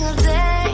single day.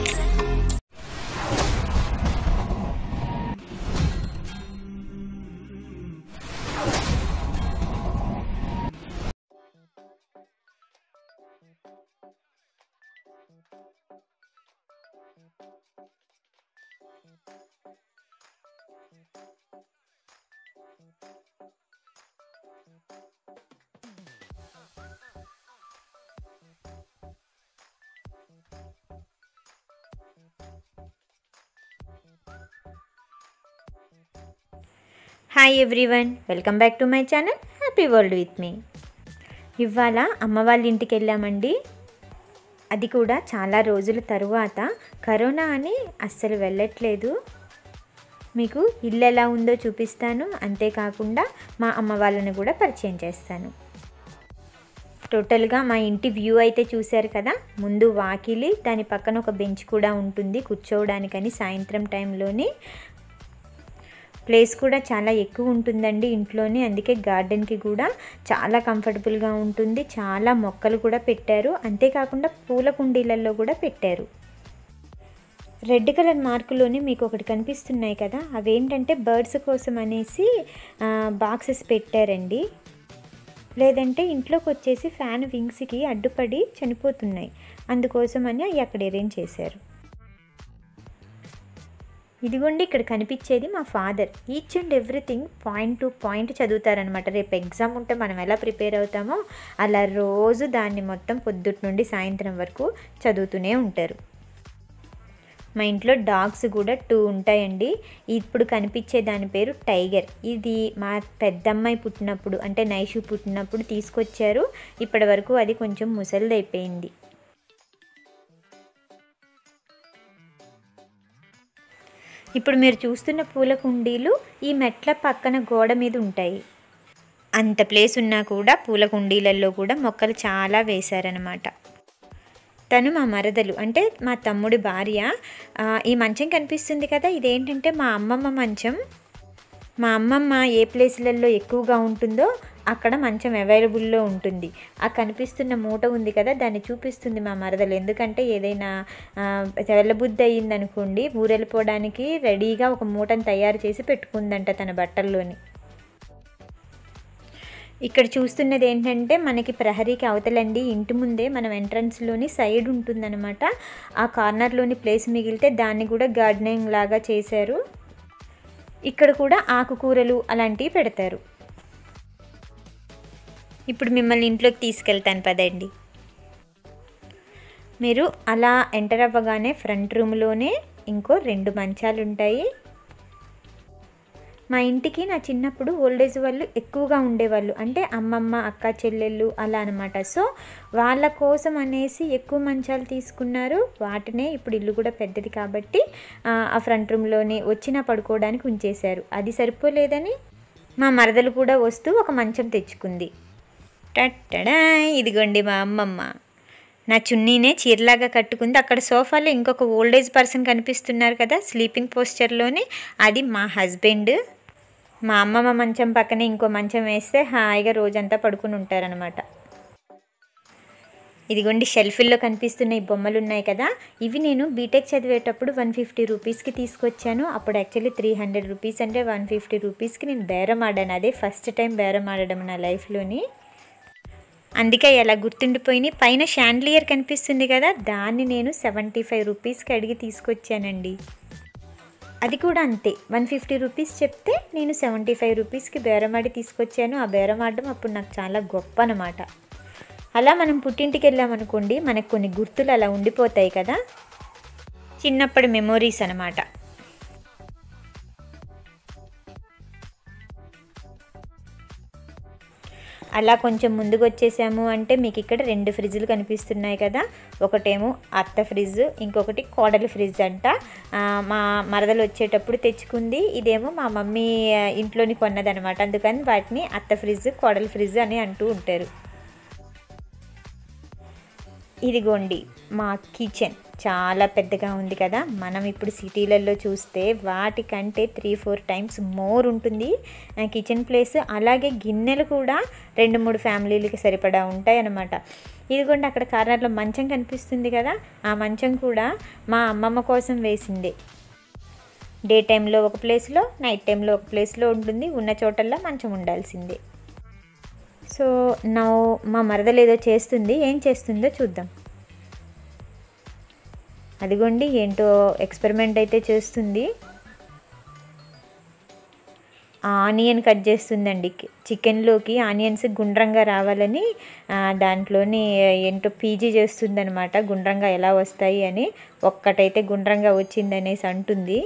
Hi everyone, welcome back to my channel happy world with me. ఇవాళ అమ్మ వాళ్ళ ఇంటికి వెళ్ళామండి. అది కూడా చాలా రోజుల తరువాత. కరోనా అని అస్సలు వెళ్ళట్లేదు. మీకు ఇల్లు ఎలా ఉందో చూపిస్తాను, అంతేకాకుండా మా అమ్మ వాళ్ళని కూడా పరిచయం చేస్తాను. టోటల్గా మా ఇంటి వ్యూ అయితే చూశారు కదా. ముందు వాకిలి, దాని పక్కన ఒక బెంచ్ కూడా ఉంటుంది కూర్చోవడానికని. సాయంత్రం టైంలోని ప్లేస్ కూడా చాలా ఎక్కువ ఉంటుందండి ఇంట్లోనే, అందుకే గార్డెన్కి కూడా చాలా కంఫర్టబుల్గా ఉంటుంది. చాలా మొక్కలు కూడా పెట్టారు, అంతేకాకుండా పూల కుండీలలో కూడా పెట్టారు. రెడ్ కలర్ మార్కులోని మీకు ఒకటి కనిపిస్తున్నాయి కదా, అవేంటంటే బర్డ్స్ కోసం అనేసి బాక్సెస్ పెట్టారండి. లేదంటే ఇంట్లోకి వచ్చేసి ఫ్యాన్ వింగ్స్కి అడ్డుపడి చనిపోతున్నాయి, అందుకోసమని అవి అక్కడ అరేంజ్ చేశారు. ఇదిగోండి ఇక్కడ కనిపించేది మా father. Each and everything point to point చదువుతారనమాట. రేపు ఎగ్జామ్ ఉంటే మనం ఎలా ప్రిపేర్ అవుతామో అలా రోజు దాన్ని మొత్తం పొద్దుటి నుండి సాయంత్రం వరకు చదువుతూనే ఉంటారు. మా ఇంట్లో డాగ్స్ కూడా 2 ఉంటాయండి. ఇప్పుడు కనిపించే దాని పేరు టైగర్. ఇది మా పెద్దమ్మాయి పుట్టినప్పుడు, అంటే నైషు పుట్టినప్పుడు తీసుకొచ్చారు. ఇప్పటి వరకు అది కొంచెం ముసలిదైపోయింది. ఇప్పుడు మీరు చూస్తున్న పూల కుండీలు ఈ మెట్ల పక్కన గోడ మీద ఉంటాయి. అంత ప్లేస్ ఉన్నా కూడా పూల కుండీలలో కూడా మొక్కలు చాలా వేశారనమాట. తను మా మరదలు, అంటే మా తమ్ముడి భార్య. ఈ మంచం కనిపిస్తుంది కదా, ఇదేంటంటే మా అమ్మమ్మ మంచం. మా అమ్మమ్మ ఏ ప్లేస్లలో ఎక్కువగా ఉంటుందో అక్కడ మంచం అవైలబుల్లో ఉంటుంది. ఆ కనిపిస్తున్న మూట ఉంది కదా, దాన్ని చూపిస్తుంది మా మరదలు. ఎందుకంటే ఏదైనా వెళ్ళబుద్ధి అయ్యిందనుకోండి, ఊరెళ్ళిపోవడానికి రెడీగా ఒక మూటను తయారు చేసి పెట్టుకుందంట తన బట్టల్లోని. ఇక్కడ చూస్తున్నది ఏంటంటే మనకి ప్రహరీకి అవతలండి, ఇంటి ముందే మనం ఎంట్రన్స్లోని సైడ్ ఉంటుందన్నమాట. ఆ కార్నర్లోని ప్లేస్ మిగిలితే దాన్ని కూడా గార్డెనింగ్ లాగా చేశారు. ఇక్కడ కూడా ఆకుకూరలు అలాంటివి పెడతారు. ఇప్పుడు మిమ్మల్ని ఇంట్లోకి తీసుకెళ్తాను పదండి. మీరు అలా ఎంటర్ అవ్వగానే ఫ్రంట్ రూమ్లోనే ఇంకో 2 మంచాలు ఉంటాయి. మా ఇంటికి నా చిన్నప్పుడు ఓల్డేజ్ వాళ్ళు ఎక్కువగా ఉండేవాళ్ళు, అంటే అమ్మమ్మ, అక్క, చెల్లెళ్ళు అలా అనమాట. సో వాళ్ళ కోసం అనేసి ఎక్కువ మంచాలు తీసుకున్నారు. వాటినే ఇప్పుడు ఇల్లు కూడా పెద్దది కాబట్టి ఆ ఫ్రంట్ రూమ్లోనే వచ్చినా పడుకోవడానికి ఉంచేశారు. అది సరిపోలేదని మా మరదలు కూడా వస్తూ ఒక మంచం తెచ్చుకుంది. టట్టడా, ఇదిగోండి మా అమ్మమ్మ. నా చున్నీనే చీరలాగా కట్టుకుంది. అక్కడ సోఫాలో ఇంకొక ఓల్డేజ్ పర్సన్ కనిపిస్తున్నారు కదా స్లీపింగ్ పోస్చర్లోనే, అది మా హస్బెండ్. మా అమ్మమ్మ మంచం పక్కనే ఇంకో మంచం వేస్తే హాయిగా రోజంతా పడుకుని ఉంటారనమాట. ఇదిగోండి షెల్ఫ్ల్లో కనిపిస్తున్న ఈ బొమ్మలు ఉన్నాయి కదా, ఇవి నేను బీటెక్ చదివేటప్పుడు 150 రూపీస్కి తీసుకొచ్చాను. అప్పుడు యాక్చువల్లీ 300 రూపీస్, అంటే 150 రూపీస్కి నేను బేరం ఆడాను. అదే ఫస్ట్ టైం బేరం ఆడడం నా లైఫ్లోని, అందుకే ఎలా గుర్తుండిపోయినాయి. పైన షాండ్లియర్ కనిపిస్తుంది కదా, దాన్ని నేను 75 రూపీస్కి అడిగి తీసుకొచ్చానండి. అది కూడా అంతే, 150 రూపీస్ చెప్తే నేను 75 రూపీస్కి బేరమాడి తీసుకొచ్చాను. ఆ బేరమాడడం అప్పుడు నాకు చాలా గొప్ప అన్నమాట. అలా మనం పుట్టింటికి వెళ్ళామనుకోండి, మనకు కొన్ని గుర్తులు అలా ఉండిపోతాయి కదా, చిన్నప్పటి మెమోరీస్ అన్నమాట. అలా కొంచెం ముందుకు వచ్చేసాము అంటే మీకు ఇక్కడ 2 ఫ్రిడ్జ్లు కనిపిస్తున్నాయి కదా, ఒకటేమో అత్త ఫ్రిడ్జ్, ఇంకొకటి కోడలి ఫ్రిడ్జ్ అంట. మా మరదలు వచ్చేటప్పుడు తెచ్చుకుంది. ఇదేమో మా మమ్మీ ఇంట్లోని కొన్నదనమాట, అందుకని వాటిని అత్త ఫ్రిడ్జ్, కోడలి ఫ్రిడ్జ్ అని అంటూ ఉంటారు. ఇదిగోండి మా కిచెన్. చాలా పెద్దగా ఉంది కదా. మనం ఇప్పుడు సిటీలలో చూస్తే వాటికంటే 3-4 టైమ్స్ మోర్ ఉంటుంది కిచెన్ ప్లేస్. అలాగే గిన్నెలు కూడా 2-3 ఫ్యామిలీలకి సరిపడా ఉంటాయి అన్నమాట. ఇదిగోండి అక్కడ కార్నర్లో మంచం కనిపిస్తుంది కదా, ఆ మంచం కూడా మా అమ్మమ్మ కోసం వేసిందే. డే టైంలో ఒక ప్లేస్లో, నైట్ టైంలో ఒక ప్లేస్లో ఉంటుంది. ఉన్న చోటల్లో మంచం ఉండాల్సిందే. సో నా మా మరదలు ఏదో చేస్తుంది, ఏం చేస్తుందో చూద్దాం. అదిగోండి ఏంటో ఎక్స్పెరిమెంట్ అయితే చేస్తుంది. ఆనియన్ కట్ చేస్తుందండి. చికెన్లోకి ఆనియన్స్ గుండ్రంగా రావాలని దాంట్లోని ఏంటో పీజీ చేస్తుందనమాట, గుండ్రంగా ఎలా వస్తాయి అని. ఒక్కటైతే గుండ్రంగా వచ్చిందనేసి అంటుంది.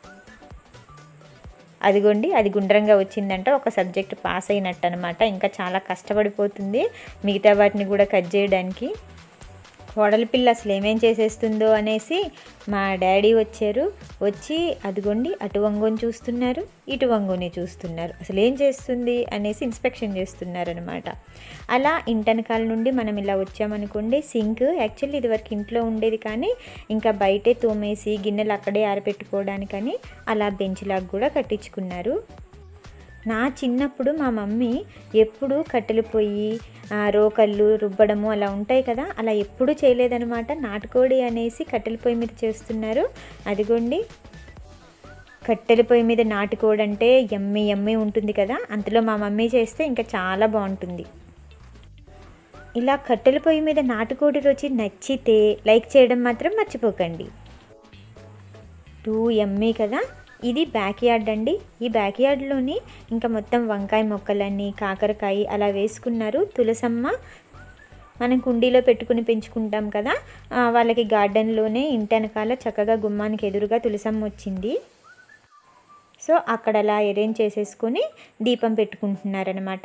అదిగోండి అది గుండ్రంగా వచ్చిందంట, ఒక సబ్జెక్ట్ పాస్ అయినట్టు అనమాట. ఇంకా చాలా కష్టపడిపోతుంది మిగతా వాటిని కూడా కట్ చేయడానికి. కోడలి పిల్ల అసలు ఏమేం చేసేస్తుందో అనేసి మా డాడీ వచ్చారు. వచ్చి అదిగోండి అటు వంగుని చూస్తున్నారు, ఇటు వంగుని చూస్తున్నారు. అసలు ఏం చేస్తుంది అనేసి ఇన్స్పెక్షన్ చేస్తున్నారు అనమాట. అలా ఇంటెనకాల నుండి మనం ఇలా వచ్చామనుకోండి, సింక్ యాక్చువల్లీ ఇదివరకు ఇంట్లో ఉండేది, కానీ ఇంకా బయటే తోమేసి గిన్నెలు అక్కడే ఆరబెట్టుకోవడానికని అలా బెంచ్ లాగా కూడా కట్టించుకున్నారు. నా చిన్నప్పుడు మా మమ్మీ ఎప్పుడు కట్టెలు పొయ్యి, రోకళ్ళు రుబ్బడము అలా ఉంటాయి కదా, అలా ఎప్పుడూ చేయలేదనమాట. నాటుకోడి అనేసి కట్టెల పొయ్యి మీద చేస్తున్నారు. అదిగోండి కట్టెల పొయ్యి మీద నాటుకోడి అంటే యమ్మీ యమ్మీ ఉంటుంది కదా, అంతలో మా మమ్మీ చేస్తే ఇంకా చాలా బాగుంటుంది. ఇలా కట్టెల పొయ్యి మీద నాటుకోడి రుచి నచ్చితే లైక్ చేయడం మాత్రం మర్చిపోకండి. టూ యమ్మీ కదా. ఇది బ్యాక్ యార్డ్ అండి. ఈ బ్యాక్ యార్డ్లోని ఇంకా మొత్తం వంకాయ మొక్కలన్నీ, కాకరకాయ అలా వేసుకున్నారు. తులసమ్మ మనం కుండీలో పెట్టుకుని పెంచుకుంటాం కదా, వాళ్ళకి గార్డెన్లోనే ఇంటెనకాల చక్కగా గుమ్మానికి ఎదురుగా తులసమ్మ వచ్చింది. సో అక్కడ అలా అరేంజ్ చేసేసుకొని దీపం పెట్టుకుంటున్నారనమాట.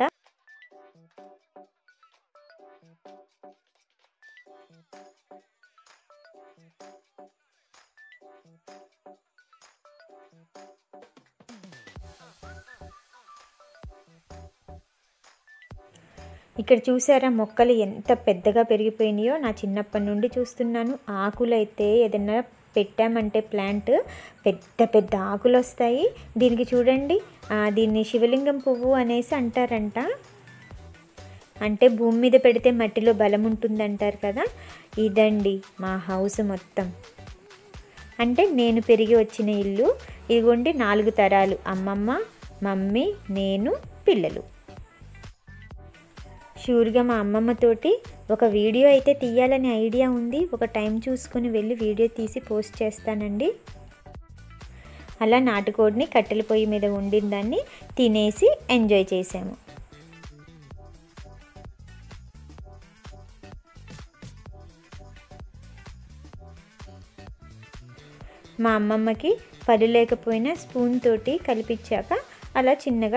ఇక్కడ చూసారా మొక్కలు ఎంత పెద్దగా పెరిగిపోయినాయో. నా చిన్నప్పటి నుండి చూస్తున్నాను. ఆకులు అయితే ఏదైనా పెట్టామంటే ప్లాంట్ పెద్ద పెద్ద ఆకులు వస్తాయి. దీనికి చూడండి, దీన్ని శివలింగం పువ్వు అనేసి అంటారంట. అంటే భూమి మీద పెడితే మట్టిలో బలం ఉంటుందంటారు కదా. ఇదండి మా హౌస్ మొత్తం. అంటే నేను పెరిగి వచ్చిన ఇల్లు. ఇదిగోండి 4 తరాలు, అమ్మమ్మ, మమ్మీ, నేను, పిల్లలు. షూర్గా మా అమ్మమ్మతోటి ఒక వీడియో అయితే తీయాలని ఐడియా ఉంది. ఒక టైం చూసుకొని వెళ్ళి వీడియో తీసి పోస్ట్ చేస్తానండి. అలా నాటుకోడిని కట్టెల పొయ్యి మీద వండిన దాన్ని తినేసి ఎంజాయ్ చేసాము. మా అమ్మమ్మకి పళ్ళు లేకపోయినా స్పూన్ తోటి కలిపించాక అలా చిన్నగా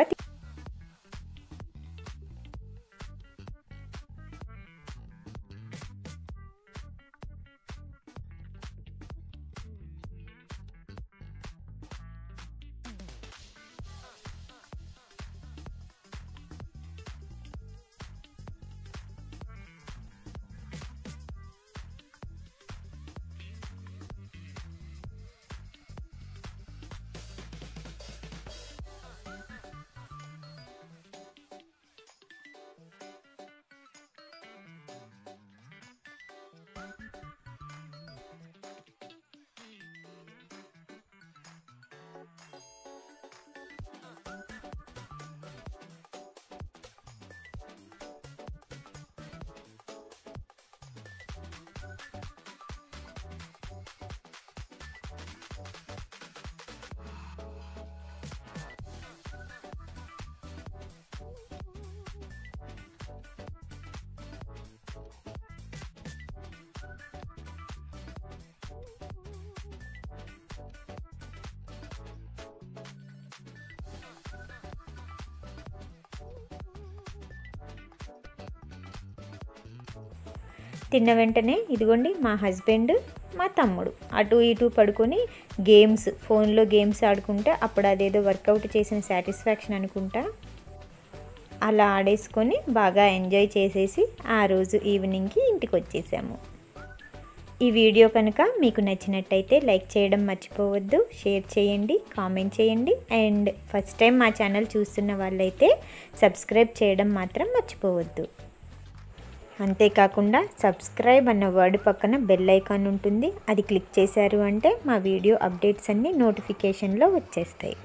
తిన్న వెంటనే ఇదిగోండి మా హస్బెండ్, మా తమ్ముడు అటు ఇటు పడుకొని గేమ్స్, ఫోన్లో గేమ్స్ ఆడుకుంటే అప్పుడు అదేదో వర్కౌట్ చేసిన సాటిస్ఫాక్షన్ అనుకుంటా, అలా ఆడేసుకొని బాగా ఎంజాయ్ చేసేసి ఆ రోజు ఈవినింగ్కి ఇంటికి వచ్చేసాము. ఈ వీడియో కనుక మీకు నచ్చినట్టయితే లైక్ చేయడం మర్చిపోవద్దు, షేర్ చేయండి, కామెంట్ చేయండి. అండ్ ఫస్ట్ టైం మా ఛానల్ చూస్తున్న వాళ్ళైతే సబ్స్క్రైబ్ చేయడం మాత్రం మర్చిపోవద్దు. అంతేకాకుండా సబ్స్క్రైబ్ అన్న వర్డ్ పక్కన బెల్ ఐకాన్ ఉంటుంది, అది క్లిక్ చేశారు అంటే మా వీడియో అప్డేట్స్ అన్నీ నోటిఫికేషన్లో వచ్చేస్తాయి.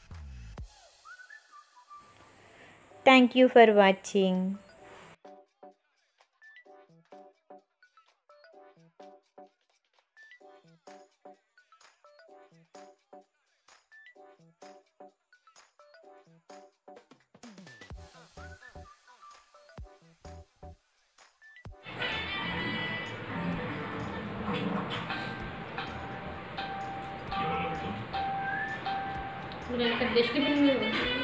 Thank you for watching. Dustbin में